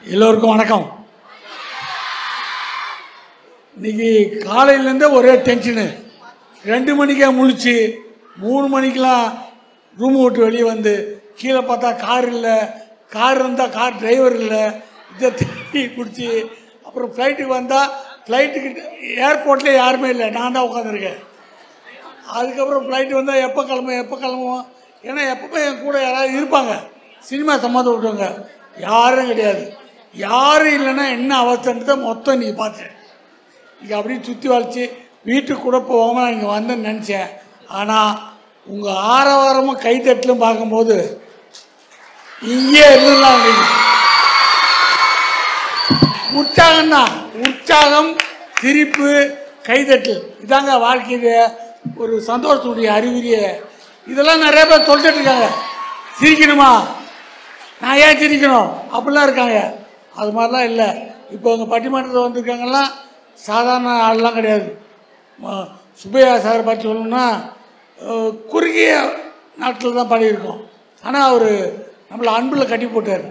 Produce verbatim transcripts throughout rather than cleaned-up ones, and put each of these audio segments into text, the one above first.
எல்லோருக்கும் வணக்கம். இன்னைக்கு காலையிலேருந்தே ஒரே டென்ஷனு. ரெண்டு மணிக்கே முழிச்சு மூணு மணிக்கெலாம் ரூம் விட்டு வெளியே வந்து கீழே பார்த்தா கார் இல்லை, கார் இருந்தால் கார் டிரைவர் இல்லை, இதை தண்ணி குடிச்சு அப்புறம் ஃப்ளைட்டுக்கு வந்தால் ஃப்ளைட்டுக்கு ஏர்போர்ட்லேயே யாருமே இல்லை, நான் தான் உட்காந்துருக்கேன். அதுக்கப்புறம் ஃப்ளைட்டு வந்தால் எப்போ கிளம்பும் எப்போ கிளம்புவோம், ஏன்னா எப்பவுமே என் கூட யாராவது இருப்பாங்க, சினிமா சம்மந்தம் விட்டுவாங்க, யாரும் கிடையாது. யாரும் இல்லைன்னா என்ன அவஸ்தைன்றதை மொத்தம் இன்றைக்கி பார்த்தேன். இங்கே அப்படியே சுற்றி வளைச்சி வீட்டுக்கு கூட போகாமல் நான் இங்கே வந்தேன்னு நினச்சேன். ஆனால் உங்கள் ஆரவாரமும் கைத்தட்டலும் பார்க்கும்போது இங்கே இருந்துடலாம். உற்சாகம் தான், உற்சாகம், சிரிப்பு, கைதட்டல், இதாங்க வாழ்க்கையில ஒரு சந்தோஷத்துடைய அறிகுறிய. இதெல்லாம் நிறைய பேர் சொல்லிட்டு இருக்காங்க, சிரிக்கணுமா, நான் ஏன் சிரிக்கணும் அப்படிலாம் இருக்காங்க. அது மாதிரிலாம் இல்லை. இப்போ உங்கள் பட்டிமன்றத்தில் வந்திருக்காங்கலாம் சாதாரண ஆள்லாம் கிடையாது. சுப்பையா சார் பற்றி சொல்லணும்னா குறுகிய நாட்டில் தான் பாடியிருக்கோம். ஆனால் அவர் நம்மளை அன்பில் கட்டி போட்டார்.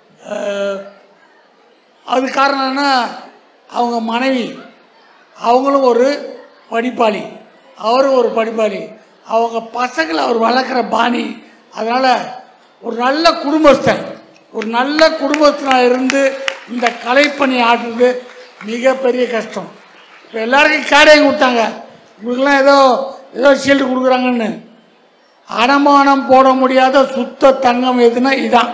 அது காரணம் என்ன, அவங்க மனைவி அவங்களும் ஒரு படிப்பாளி, அவரும் ஒரு படிப்பாளி, அவங்க பசங்களை அவர் வளர்க்குற பாணி. அதனால் ஒரு நல்ல குடும்பஸ்தன், ஒரு நல்ல குடும்பத்தினால் இருந்து இந்த கலைப்பணி ஆடுறது மிகப்பெரிய கஷ்டம். இப்போ எல்லாருக்கும் கேடயம் கொடுத்தாங்க, உங்களுக்கெல்லாம் ஏதோ ஏதோ ஷீல்டு கொடுக்குறாங்கன்னு. அடமானம் போட முடியாத சுத்த தங்கம் எதுனா இதான்.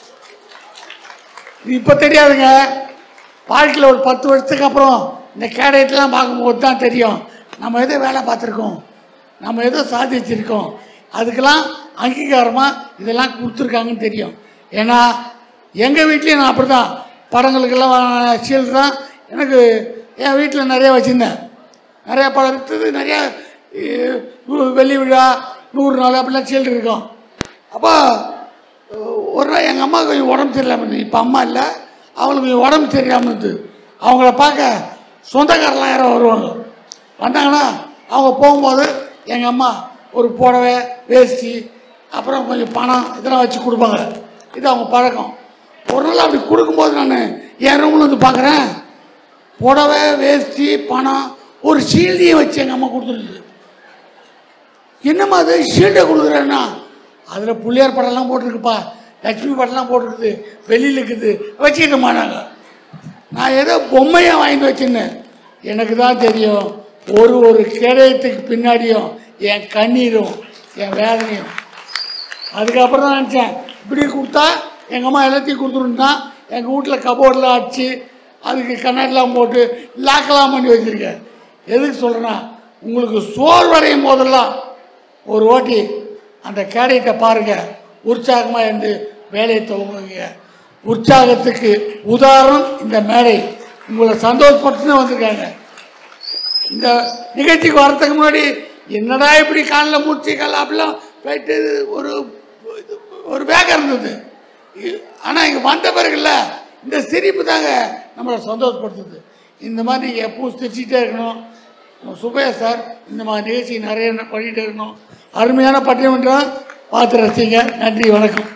இப்போ தெரியாதுங்க, வாழ்க்கையில் ஒரு பத்து வருஷத்துக்கு அப்புறம் இந்த கேடயத்தெலாம் பார்க்கும்போது தான் தெரியும் நம்ம எதோ வேலை பார்த்துருக்கோம், நம்ம ஏதோ சாதிச்சிருக்கோம், அதுக்கெல்லாம் அங்கீகாரமாக இதெல்லாம் கொடுத்துருக்காங்கன்னு தெரியும். ஏன்னா எங்கள் வீட்லேயும் நான் அப்படி தான் படங்களுக்கெல்லாம் ஷீல்டு தான். எனக்கு என் வீட்டில் நிறையா வச்சுருந்தேன், நிறையா படம் இருக்குது, நிறையா வெள்ளி விழா நூறு நாள் அப்படிலாம் ஷீல்டு இருக்கும். அப்போ ஒரு நாள் எங்கள் அம்மா கொஞ்சம் உடம்பு சரியில்லாமல் இருந்தது. இப்போ அம்மா இல்லை, அவங்களுக்கு கொஞ்சம் உடம்பு சரியில்லாமல் இருந்தது. அவங்கள பார்க்க சொந்தக்காரெலாம் யாரோ வருவாங்க. வந்தாங்கன்னா அவங்க போகும்போது எங்கள் அம்மா ஒரு புடவை, வேஷ்டி, அப்புறம் கொஞ்சம் பணம் இதெல்லாம் வச்சு கொடுப்பாங்க. இது அவங்க பழக்கம். ஒரு நாள் அப்படி கொடுக்கும்போது நான் என் ரூமில் வந்து பார்க்குறேன், புடவை, வேஷ்டி, பணம், ஒரு ஷீல்டையும் வச்சு எங்கள் அம்மா கொடுத்துருக்குது. என்னம்மா அது ஷீல்டை கொடுக்குறேன்னா, அதில் பிள்ளையார் படம்லாம் போட்டிருக்குப்பா, லட்சுமி படம்லாம் போட்டிருக்குது, வெளியில் இருக்குது, வச்சுக்கிட்டோம்மா. நாங்கள் நான் ஏதோ பொம்மையாக வாங்கிட்டு வச்சுருந்தேன். எனக்கு தான் தெரியும் ஒரு ஒரு கேடயத்துக்கு பின்னாடியும் என் கண்ணீரும் என் வேதனையும். அதுக்கப்புறம் தான் நினச்சேன், இப்படி கொடுத்தா எங்கள் அம்மா எல்லாத்தையும் கொடுத்துருந்தா எங்கள் வீட்டில் கபோர்டில் அடிச்சு அதுக்கு கண்ணாடிலாம் போட்டு லாக்கெல்லாம் பண்ணி வச்சுருக்கேன். எதுக்கு சொல்கிறேன்னா, உங்களுக்கு சோறு வரையும் போதெல்லாம் ஒரு ஓட்டி அந்த கேடயத்தை பாருங்கள், உற்சாகமாக இருந்து வேலையை துவங்குங்க. உற்சாகத்துக்கு உதாரணம் இந்த மேடை. உங்களை சந்தோஷப்பட்டுன்னு வந்திருக்காங்க. இந்த நிகழ்ச்சிக்கு வரத்துக்கு முன்னாடி என்னடா இப்படி காலில் மூச்சு கால அப்படிலாம் ஃப்ளைட்டு ஒரு ஒரு வேகம் இருந்தது. ஆனால் இங்கே வந்த பிறகுல இந்த சிரிப்பு தாங்க நம்மளை சந்தோஷப்படுத்துது. இந்த மாதிரி நீங்கள் எப்பவும் சிரிச்சுட்டே இருக்கணும். சுப்பையா சார் இந்த மாதிரி நிகழ்ச்சி நிறைய பண்ணிகிட்டே இருக்கணும். அருமையான பட்டிமன்றம் பார்த்து ரசிங்க. நன்றி, வணக்கம்.